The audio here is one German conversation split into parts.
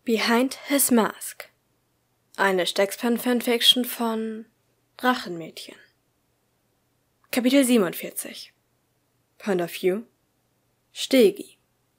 Behind His Mask. Eine Stexpan-Fanfiction von Drachenmädchen. Kapitel 47. Point of View. Stegi.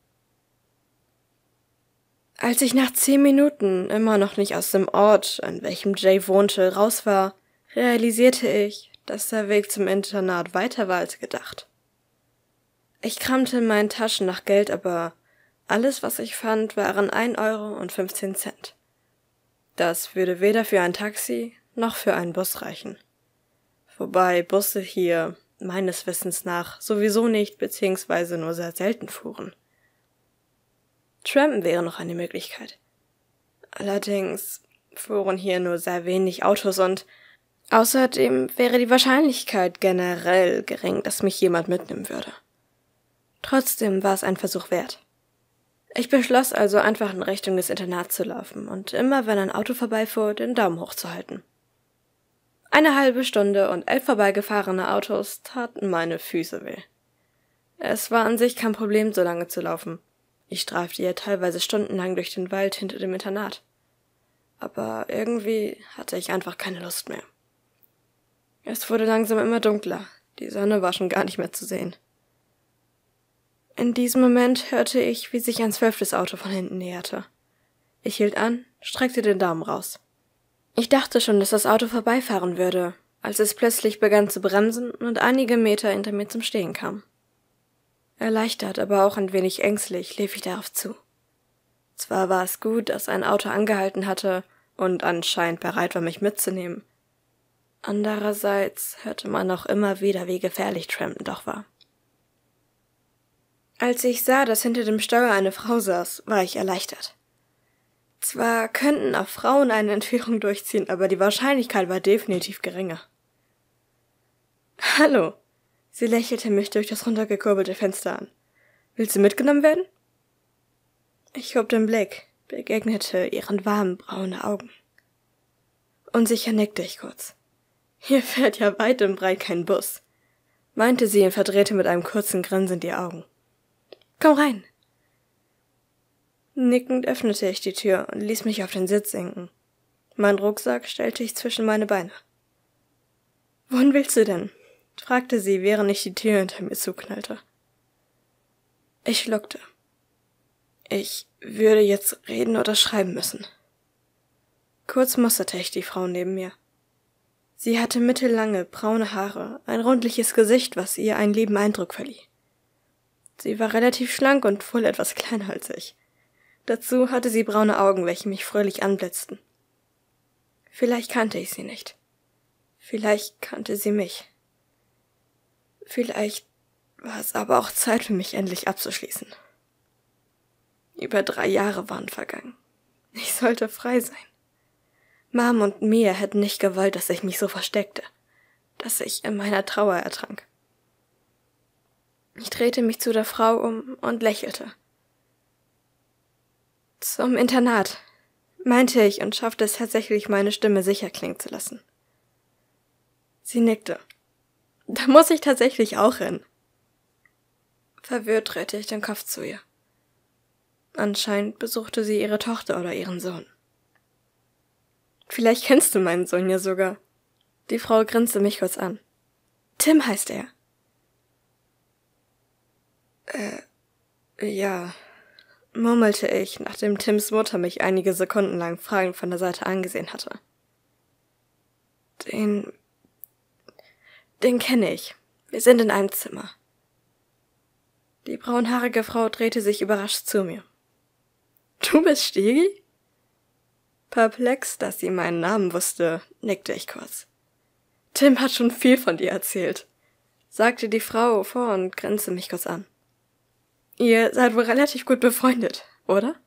Als ich nach 10 Minuten immer noch nicht aus dem Ort, an welchem Jay wohnte, raus war, realisierte ich, dass der Weg zum Internat weiter war als gedacht. Ich kramte in meinen Taschen nach Geld, aber alles, was ich fand, waren 1,15 €. Das würde weder für ein Taxi noch für einen Bus reichen. Wobei Busse hier, meines Wissens nach, sowieso nicht bzw. nur sehr selten fuhren. Trampen wäre noch eine Möglichkeit. Allerdings fuhren hier nur sehr wenig Autos und außerdem wäre die Wahrscheinlichkeit generell gering, dass mich jemand mitnehmen würde. Trotzdem war es ein Versuch wert. Ich beschloss also einfach in Richtung des Internats zu laufen und immer, wenn ein Auto vorbeifuhr, den Daumen hochzuhalten. Eine halbe Stunde und 11 vorbeigefahrene Autos taten meine Füße weh. Es war an sich kein Problem, so lange zu laufen. Ich streifte ja teilweise stundenlang durch den Wald hinter dem Internat. Aber irgendwie hatte ich einfach keine Lust mehr. Es wurde langsam immer dunkler, die Sonne war schon gar nicht mehr zu sehen. In diesem Moment hörte ich, wie sich ein 12. Auto von hinten näherte. Ich hielt an, streckte den Daumen raus. Ich dachte schon, dass das Auto vorbeifahren würde, als es plötzlich begann zu bremsen und einige Meter hinter mir zum Stehen kam. Erleichtert, aber auch ein wenig ängstlich lief ich darauf zu. Zwar war es gut, dass ein Auto angehalten hatte und anscheinend bereit war, mich mitzunehmen. Andererseits hörte man auch immer wieder, wie gefährlich Trampen doch war. Als ich sah, dass hinter dem Steuer eine Frau saß, war ich erleichtert. Zwar könnten auch Frauen eine Entführung durchziehen, aber die Wahrscheinlichkeit war definitiv geringer. »Hallo«, sie lächelte mich durch das runtergekurbelte Fenster an. »Willst du mitgenommen werden?« Ich hob den Blick, begegnete ihren warmen, braunen Augen. Unsicher nickte ich kurz. »Hier fährt ja weit und breit kein Bus«, meinte sie und verdrehte mit einem kurzen Grinsen die Augen. »Komm rein!« Nickend öffnete ich die Tür und ließ mich auf den Sitz sinken. Meinen Rucksack stellte ich zwischen meine Beine. »Wohin willst du denn?« fragte sie, während ich die Tür hinter mir zuknallte. Ich schluckte. Ich würde jetzt reden oder schreiben müssen. Kurz musterte ich die Frau neben mir. Sie hatte mittellange, braune Haare, ein rundliches Gesicht, was ihr einen lieben Eindruck verlieh. Sie war relativ schlank und wohl etwas kleiner als ich. Dazu hatte sie braune Augen, welche mich fröhlich anblitzten. Vielleicht kannte ich sie nicht. Vielleicht kannte sie mich. Vielleicht war es aber auch Zeit für mich, endlich abzuschließen. Über 3 Jahre waren vergangen. Ich sollte frei sein. Mom und Mia hätten nicht gewollt, dass ich mich so versteckte, dass ich in meiner Trauer ertrank. Ich drehte mich zu der Frau um und lächelte. »Zum Internat«, meinte ich und schaffte es tatsächlich, meine Stimme sicher klingen zu lassen. Sie nickte. »Da muss ich tatsächlich auch hin.« Verwirrt drehte ich den Kopf zu ihr. Anscheinend besuchte sie ihre Tochter oder ihren Sohn. »Vielleicht kennst du meinen Sohn ja sogar.« Die Frau grinste mich kurz an. »Tim heißt er.« Ja«, murmelte ich, nachdem Tims Mutter mich einige Sekunden lang fragend von der Seite angesehen hatte. Den kenne ich. Wir sind in einem Zimmer.« Die braunhaarige Frau drehte sich überrascht zu mir. »Du bist Stegi?« Perplex, dass sie meinen Namen wusste, nickte ich kurz. »Tim hat schon viel von dir erzählt«, sagte die Frau vor und grinste mich kurz an. »Ihr seid wohl relativ gut befreundet, oder?«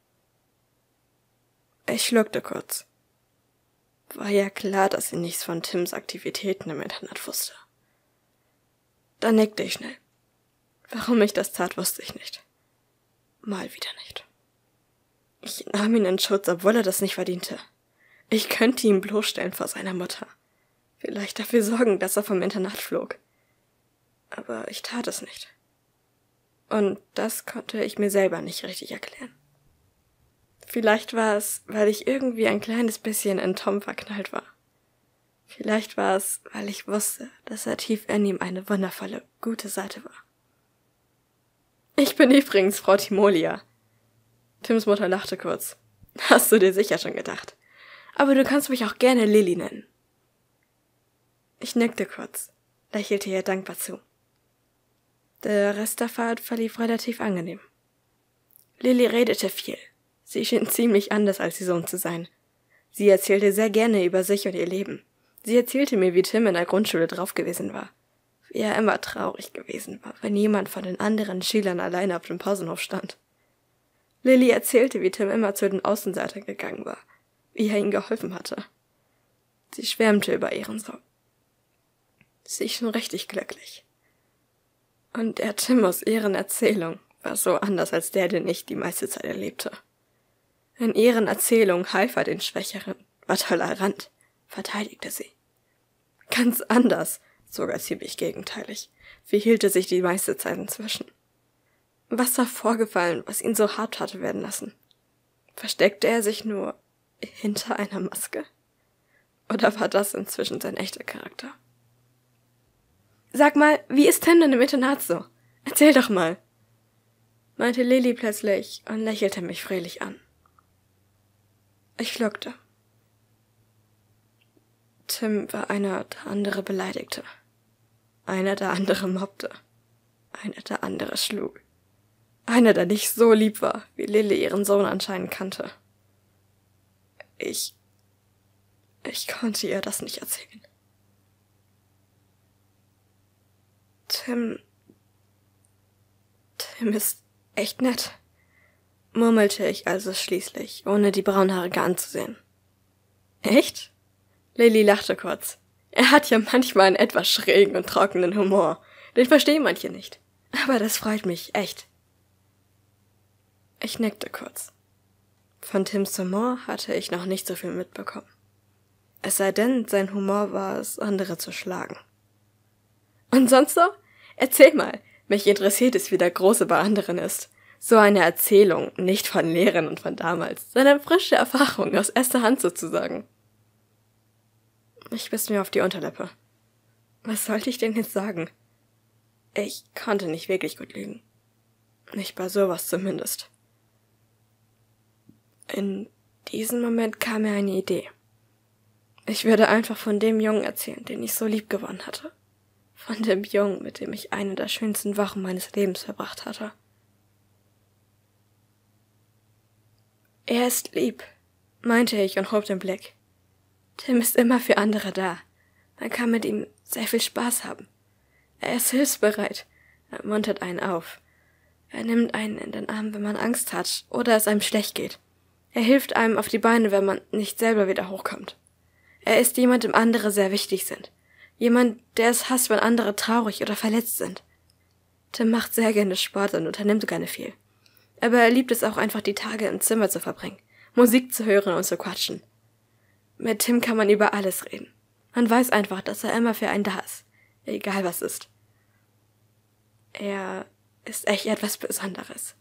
Ich schluckte kurz. War ja klar, dass sie nichts von Tims Aktivitäten im Internat wusste. Dann nickte ich schnell. Warum ich das tat, wusste ich nicht. Mal wieder nicht. Ich nahm ihn in Schutz, obwohl er das nicht verdiente. Ich könnte ihn bloßstellen vor seiner Mutter. Vielleicht dafür sorgen, dass er vom Internat flog. Aber ich tat es nicht. Und das konnte ich mir selber nicht richtig erklären. Vielleicht war es, weil ich irgendwie ein kleines bisschen in Tom verknallt war. Vielleicht war es, weil ich wusste, dass er tief in ihm eine wundervolle, gute Seite war. Ich bin übrigens Frau Timolia. Tims Mutter lachte kurz. Hast du dir sicher schon gedacht. Aber du kannst mich auch gerne Lilly nennen. Ich nickte kurz, lächelte ihr dankbar zu. Der Rest der Fahrt verlief relativ angenehm. Lilly redete viel. Sie schien ziemlich anders als ihr Sohn zu sein. Sie erzählte sehr gerne über sich und ihr Leben. Sie erzählte mir, wie Tim in der Grundschule drauf gewesen war. Wie er immer traurig gewesen war, wenn jemand von den anderen Schülern alleine auf dem Pausenhof stand. Lilly erzählte, wie Tim immer zu den Außenseitern gegangen war, wie er ihnen geholfen hatte. Sie schwärmte über ihren Sohn. Sie schien richtig glücklich. Und der Tim aus ihren Erzählungen war so anders als der, den ich die meiste Zeit erlebte. In ihren Erzählungen half er den Schwächeren, war tolerant, verteidigte sie. Ganz anders, sogar ziemlich gegenteilig, verhielt er sich die meiste Zeit inzwischen. Was war vorgefallen, was ihn so hart hatte werden lassen? Versteckte er sich nur hinter einer Maske? Oder war das inzwischen sein echter Charakter? Sag mal, wie ist Tim denn im Internat so? Erzähl doch mal, meinte Lilly plötzlich und lächelte mich fröhlich an. Ich schluckte. Tim war einer, der andere beleidigte. Einer, der andere mobbte. Einer, der andere schlug. Einer, der nicht so lieb war, wie Lilly ihren Sohn anscheinend kannte. Ich konnte ihr das nicht erzählen. Tim ist echt nett, murmelte ich also schließlich, ohne die Braunhaarige anzusehen. Echt? Lilly lachte kurz. Er hat ja manchmal einen etwas schrägen und trockenen Humor. Den verstehen manche nicht. Aber das freut mich, echt. Ich nickte kurz. Von Tims Humor hatte ich noch nicht so viel mitbekommen. Es sei denn, sein Humor war es, andere zu schlagen. Und sonst so? Erzähl mal. Mich interessiert es, wie der Große bei anderen ist. So eine Erzählung, nicht von Lehrern und von damals, sondern frische Erfahrung aus erster Hand sozusagen. Ich biss mir auf die Unterlippe. Was sollte ich denn jetzt sagen? Ich konnte nicht wirklich gut lügen. Nicht bei sowas zumindest. In diesem Moment kam mir eine Idee. Ich würde einfach von dem Jungen erzählen, den ich so lieb gewonnen hatte. Von dem Jungen, mit dem ich eine der schönsten Wochen meines Lebens verbracht hatte. Er ist lieb, meinte ich und hob den Blick. Tim ist immer für andere da. Man kann mit ihm sehr viel Spaß haben. Er ist hilfsbereit. Er muntert einen auf. Er nimmt einen in den Arm, wenn man Angst hat oder es einem schlecht geht. Er hilft einem auf die Beine, wenn man nicht selber wieder hochkommt. Er ist jemand, dem andere sehr wichtig sind. Jemand, der es hasst, wenn andere traurig oder verletzt sind. Tim macht sehr gerne Sport und unternimmt gerne viel. Aber er liebt es auch einfach, die Tage im Zimmer zu verbringen, Musik zu hören und zu quatschen. Mit Tim kann man über alles reden. Man weiß einfach, dass er immer für einen da ist, egal was ist. Er ist echt etwas Besonderes.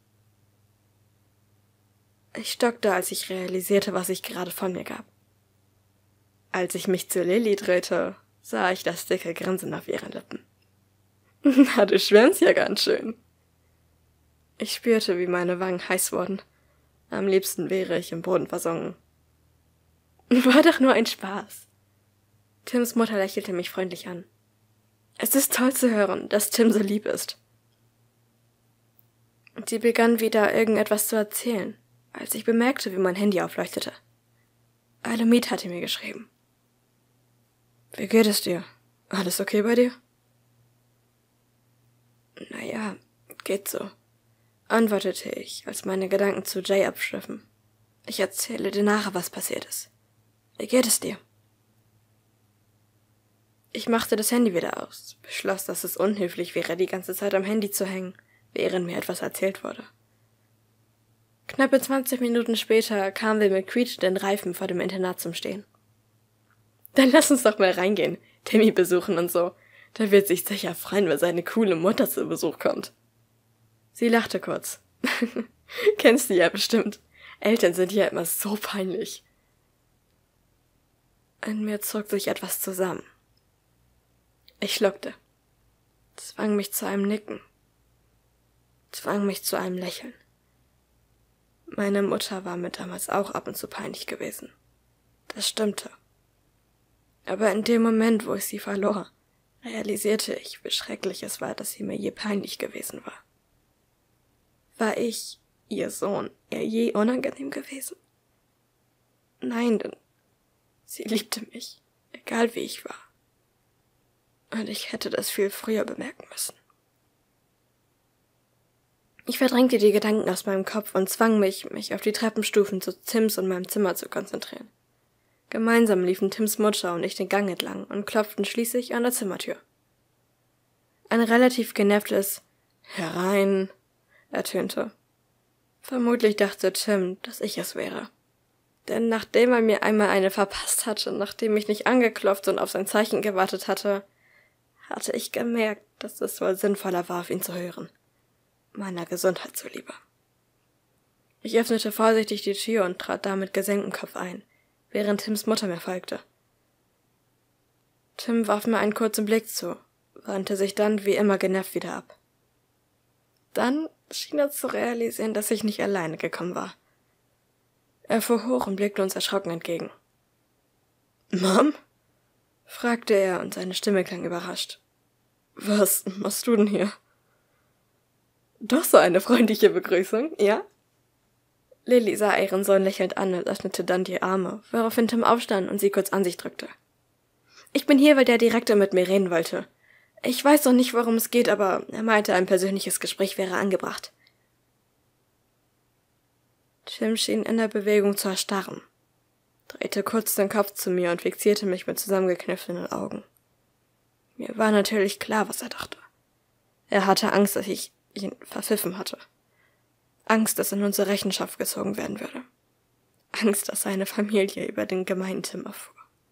Ich stockte, als ich realisierte, was ich gerade von mir gab. Als ich mich zu Lilly drehte, sah ich das dicke Grinsen auf ihren Lippen. Na, du schwärmst ja ganz schön. Ich spürte, wie meine Wangen heiß wurden. Am liebsten wäre ich im Boden versunken. War doch nur ein Spaß. Tims Mutter lächelte mich freundlich an. Es ist toll zu hören, dass Tim so lieb ist. Sie begann wieder irgendetwas zu erzählen, als ich bemerkte, wie mein Handy aufleuchtete. Alomit hatte mir geschrieben. Wie geht es dir? Alles okay bei dir? Naja, geht so, antwortete ich, als meine Gedanken zu Jay abschwiffen. Ich erzähle dir nachher, was passiert ist. Wie geht es dir? Ich machte das Handy wieder aus, beschloss, dass es unhöflich wäre, die ganze Zeit am Handy zu hängen, während mir etwas erzählt wurde. Knappe 20 Minuten später kamen wir mit quietschenden Reifen vor dem Internat zum Stehen. Dann lass uns doch mal reingehen, Timmy besuchen und so. Der wird sich sicher freuen, wenn seine coole Mutter zu Besuch kommt. Sie lachte kurz. Kennst du ja bestimmt. Eltern sind ja immer so peinlich. In mir zog sich etwas zusammen. Ich schluckte, zwang mich zu einem Nicken, zwang mich zu einem Lächeln. Meine Mutter war mir damals auch ab und zu peinlich gewesen. Das stimmte. Aber in dem Moment, wo ich sie verlor, realisierte ich, wie schrecklich es war, dass sie mir je peinlich gewesen war. War ich, ihr Sohn, ihr je unangenehm gewesen? Nein, denn sie liebte mich, egal wie ich war. Und ich hätte das viel früher bemerken müssen. Ich verdrängte die Gedanken aus meinem Kopf und zwang mich auf die Treppenstufen zu Tims und meinem Zimmer zu konzentrieren. Gemeinsam liefen Tims Mutter und ich den Gang entlang und klopften schließlich an der Zimmertür. Ein relativ genervtes »Herein« ertönte. Vermutlich dachte Tim, dass ich es wäre. Denn nachdem er mir einmal eine verpasst hatte, nachdem ich nicht angeklopft und auf sein Zeichen gewartet hatte ich gemerkt, dass es wohl sinnvoller war, auf ihn zu hören. Meiner Gesundheit zuliebe. Ich öffnete vorsichtig die Tür und trat da mit gesenktem Kopf ein, während Tims Mutter mir folgte. Tim warf mir einen kurzen Blick zu, wandte sich dann wie immer genervt wieder ab. Dann schien er zu realisieren, dass ich nicht alleine gekommen war. Er fuhr hoch und blickte uns erschrocken entgegen. »Mom?« fragte er und seine Stimme klang überrascht. »Was machst du denn hier?« »Doch so eine freundliche Begrüßung, ja?« Lily sah ihren Sohn lächelnd an und öffnete dann die Arme, woraufhin Tim aufstand und sie kurz an sich drückte. »Ich bin hier, weil der Direktor mit mir reden wollte. Ich weiß noch nicht, worum es geht, aber er meinte, ein persönliches Gespräch wäre angebracht.« Tim schien in der Bewegung zu erstarren, drehte kurz den Kopf zu mir und fixierte mich mit zusammengekniffenen Augen. Mir war natürlich klar, was er dachte. Er hatte Angst, dass ich ihn verpfiffen hatte. Angst, dass in unsere Rechenschaft gezogen werden würde. Angst, dass seine Familie über den gemeinen Tim erfuhr.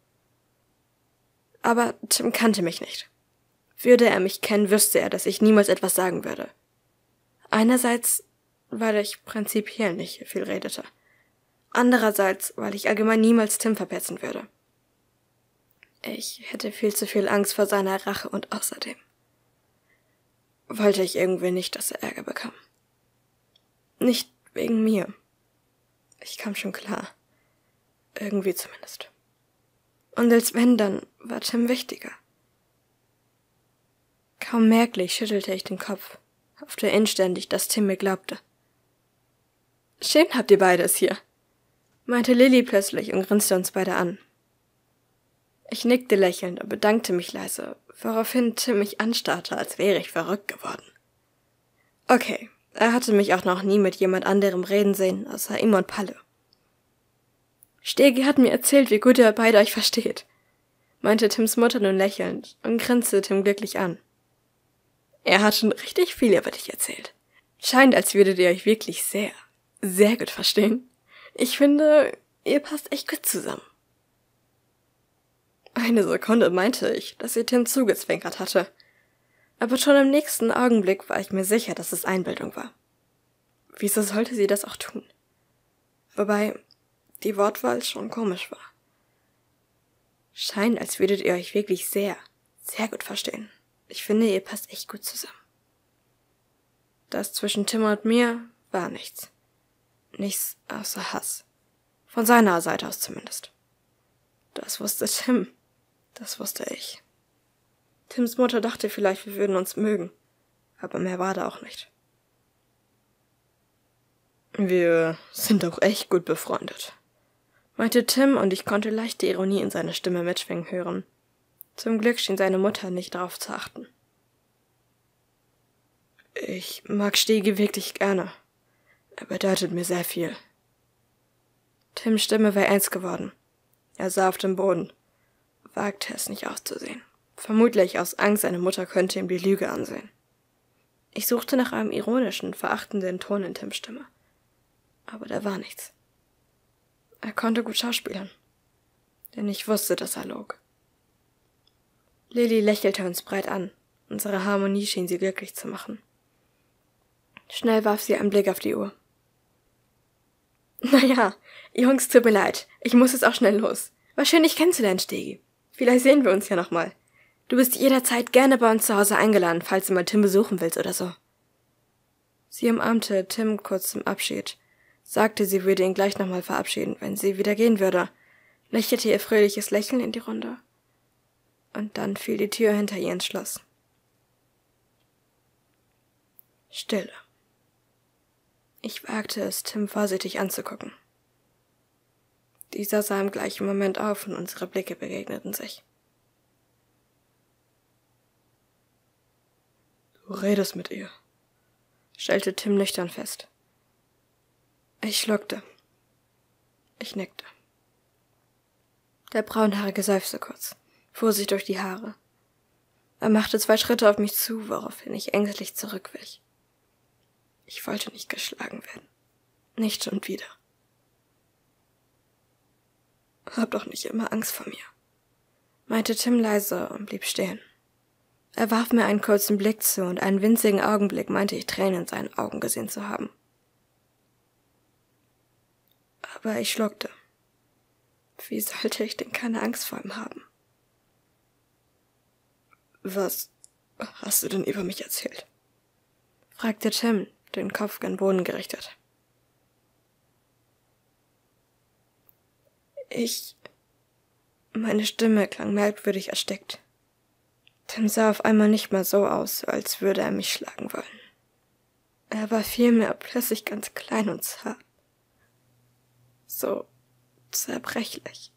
Aber Tim kannte mich nicht. Würde er mich kennen, wüsste er, dass ich niemals etwas sagen würde. Einerseits, weil ich prinzipiell nicht viel redete. Andererseits, weil ich allgemein niemals Tim verpetzen würde. Ich hätte viel zu viel Angst vor seiner Rache und außerdem wollte ich irgendwie nicht, dass er Ärger bekam. Nicht wegen mir. Ich kam schon klar. Irgendwie zumindest. Und als wenn, dann war Tim wichtiger. Kaum merklich schüttelte ich den Kopf, hoffte inständig, dass Tim mir glaubte. »Schön habt ihr beide es hier«, meinte Lily plötzlich und grinste uns beide an. Ich nickte lächelnd und bedankte mich leise, woraufhin Tim mich anstarrte, als wäre ich verrückt geworden. Okay, er hatte mich auch noch nie mit jemand anderem reden sehen, außer ihm und Palle. »Stegi hat mir erzählt, wie gut ihr beide euch versteht«, meinte Tims Mutter nun lächelnd und grinste Tim glücklich an. »Er hat schon richtig viel über dich erzählt. Scheint, als würdet ihr euch wirklich sehr, sehr gut verstehen. Ich finde, ihr passt echt gut zusammen.« Eine Sekunde meinte ich, dass sie Tim zugezwinkert hatte. Aber schon im nächsten Augenblick war ich mir sicher, dass es Einbildung war. Wieso sollte sie das auch tun? Wobei die Wortwahl schon komisch war. Scheint, als würdet ihr euch wirklich sehr, sehr gut verstehen. Ich finde, ihr passt echt gut zusammen. Das zwischen Tim und mir war nichts. Nichts außer Hass. Von seiner Seite aus zumindest. Das wusste Tim. Das wusste ich. Tims Mutter dachte vielleicht, wir würden uns mögen. Aber mehr war da auch nicht. »Wir sind auch echt gut befreundet«, meinte Tim, und ich konnte leichte Ironie in seiner Stimme mitschwingen hören. Zum Glück schien seine Mutter nicht darauf zu achten. »Ich mag Stegi wirklich gerne. Er bedeutet mir sehr viel.« Tims Stimme war ernst geworden. Er sah auf den Boden, wagte es nicht auszusehen. Vermutlich aus Angst, seine Mutter könnte ihm die Lüge ansehen. Ich suchte nach einem ironischen, verachtenden Ton in Tims Stimme. Aber da war nichts. Er konnte gut schauspielern. Denn ich wusste, dass er log. Lily lächelte uns breit an. Unsere Harmonie schien sie glücklich zu machen. Schnell warf sie einen Blick auf die Uhr. Naja, Jungs, tut mir leid. Ich muss jetzt auch schnell los. War schön, dich kennenzulernen, Stegi. Vielleicht sehen wir uns ja nochmal. Du bist jederzeit gerne bei uns zu Hause eingeladen, falls du mal Tim besuchen willst oder so. Sie umarmte Tim kurz zum Abschied, sagte, sie würde ihn gleich nochmal verabschieden, wenn sie wieder gehen würde, lächelte ihr fröhliches Lächeln in die Runde. Und dann fiel die Tür hinter ihr ins Schloss. Stille. Ich wagte es, Tim vorsichtig anzugucken. Dieser sah im gleichen Moment auf und unsere Blicke begegneten sich. Du redest mit ihr, stellte Tim nüchtern fest. Ich schluckte. Ich nickte. Der Braunhaarige seufzte kurz, fuhr sich durch die Haare. Er machte 2 Schritte auf mich zu, woraufhin ich ängstlich zurückwich. Ich wollte nicht geschlagen werden. Nicht schon wieder. Hab doch nicht immer Angst vor mir, meinte Tim leise und blieb stehen. Er warf mir einen kurzen Blick zu und einen winzigen Augenblick meinte ich Tränen in seinen Augen gesehen zu haben. Aber ich schluckte. Wie sollte ich denn keine Angst vor ihm haben? Was hast du denn über mich erzählt? Fragte Tim, den Kopf gen Boden gerichtet. Meine Stimme klang merkwürdig erstickt. Tim sah auf einmal nicht mehr so aus, als würde er mich schlagen wollen. Er war vielmehr plötzlich ganz klein und zart. So zerbrechlich.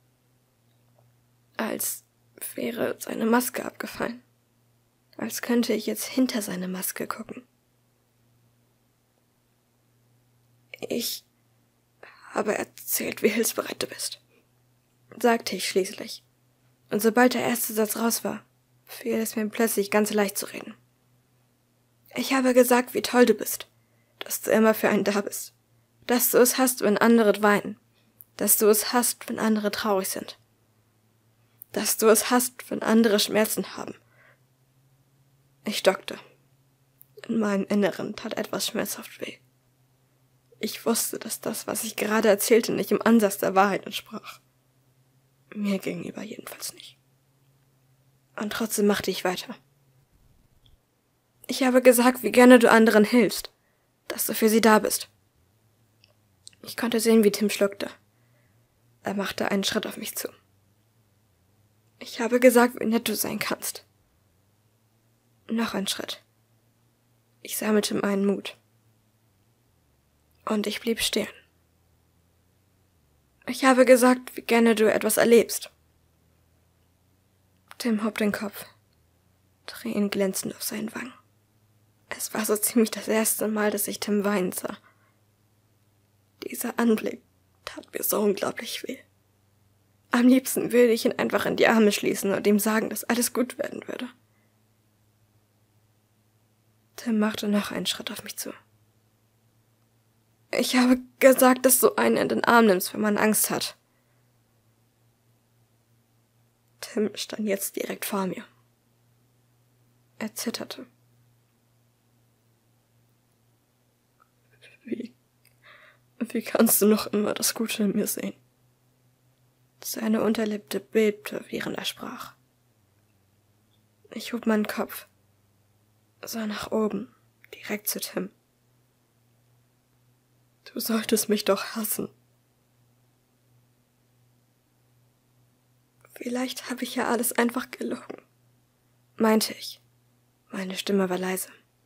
Als wäre seine Maske abgefallen. Als könnte ich jetzt hinter seine Maske gucken. Ich habe erzählt, wie hilfsbereit du bist, sagte ich schließlich. Und sobald der erste Satz raus war, fiel es mir plötzlich ganz leicht zu reden. Ich habe gesagt, wie toll du bist, dass du immer für einen da bist, dass du es hast, wenn andere weinen, dass du es hast, wenn andere traurig sind, dass du es hast, wenn andere Schmerzen haben. Ich stockte. In meinem Inneren tat etwas schmerzhaft weh. Ich wusste, dass das, was ich gerade erzählte, nicht im Ansatz der Wahrheit entsprach. Mir gegenüber jedenfalls nicht. Und trotzdem machte ich weiter. Ich habe gesagt, wie gerne du anderen hilfst, dass du für sie da bist. Ich konnte sehen, wie Tim schluckte. Er machte einen Schritt auf mich zu. Ich habe gesagt, wie nett du sein kannst. Noch ein Schritt. Ich sammelte meinen Mut. Und ich blieb stehen. Ich habe gesagt, wie gerne du etwas erlebst. Tim hob den Kopf, Tränen glänzend auf seinen Wangen. Es war so ziemlich das erste Mal, dass ich Tim weinen sah. Dieser Anblick tat mir so unglaublich weh. Am liebsten würde ich ihn einfach in die Arme schließen und ihm sagen, dass alles gut werden würde. Tim machte noch einen Schritt auf mich zu. Ich habe gesagt, dass du einen in den Arm nimmst, wenn man Angst hat. Tim stand jetzt direkt vor mir. Er zitterte. Wie kannst du noch immer das Gute in mir sehen? Seine Unterlippe bebte, während er sprach. Ich hob meinen Kopf, sah nach oben, direkt zu Tim. Du solltest mich doch hassen. Vielleicht habe ich ja alles einfach gelogen, meinte ich. Meine Stimme war leise.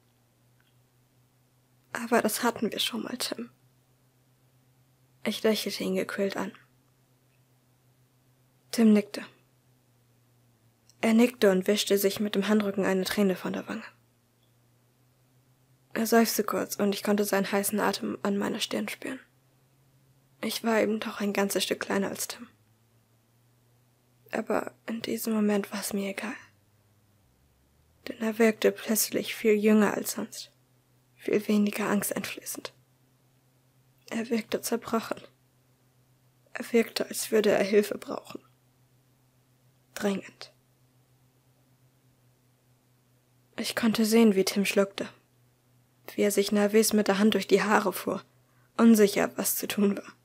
Aber das hatten wir schon mal, Tim. Ich lächelte ihn gequält an. Tim nickte. Er nickte und wischte sich mit dem Handrücken eine Träne von der Wange. Er seufzte kurz und ich konnte seinen heißen Atem an meiner Stirn spüren. Ich war eben doch ein ganzes Stück kleiner als Tim. Aber in diesem Moment war es mir egal. Denn er wirkte plötzlich viel jünger als sonst, viel weniger angsteinflößend. Er wirkte zerbrochen. Er wirkte, als würde er Hilfe brauchen. Drängend. Ich konnte sehen, wie Tim schluckte, wie er sich nervös mit der Hand durch die Haare fuhr unsicher, was zu tun war.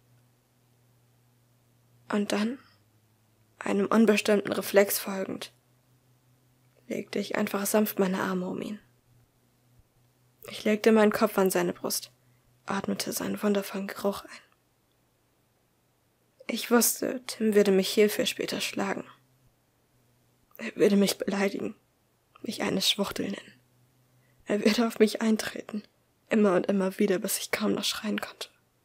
Und dann, einem unbestimmten Reflex folgend, legte ich einfach sanft meine Arme um ihn. Ich legte meinen Kopf an seine Brust, atmete seinen wundervollen Geruch ein. Ich wusste, Tim würde mich hierfür später schlagen. Er würde mich beleidigen, mich eine Schwuchtel nennen. Er würde auf mich eintreten, immer und immer wieder, bis ich kaum noch schreien konnte.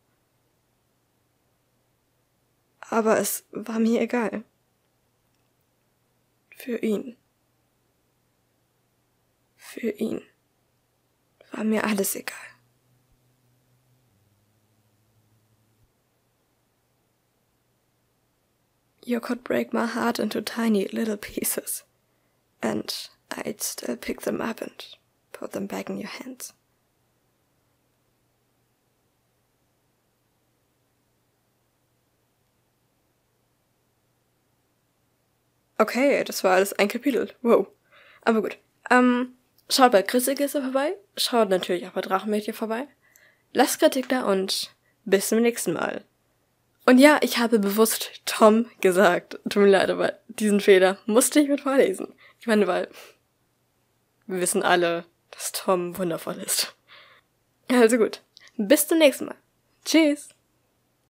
Aber es war mir egal. Für ihn war mir alles egal. You could break my heart into tiny little pieces, and I'd still pick them up and put them back in your hands. Okay, das war alles ein Kapitel. Wow. Aber gut. Schaut bei Christikisse vorbei. Schaut natürlich auch bei Drachenmädchen vorbei. Lasst Kritik da und bis zum nächsten Mal. Und ja, ich habe bewusst Tom gesagt. Tut mir leid, aber diesen Fehler musste ich mit vorlesen. Ich meine, weil wir wissen alle, dass Tom wundervoll ist. Also gut. Bis zum nächsten Mal. Tschüss.